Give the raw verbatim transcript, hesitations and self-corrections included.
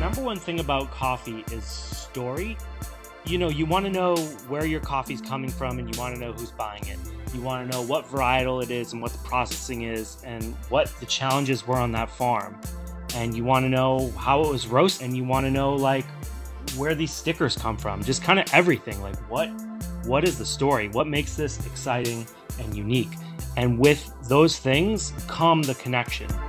number one thing about coffee is story. You know, you want to know where your coffee's coming from, and you want to know who's buying it. You want to know what varietal it is and what the processing is and what the challenges were on that farm. And you want to know how it was roasted, and you want to know like where these stickers come from. Just kind of everything. Like what what is the story? What makes this exciting and unique? And with those things come the connection.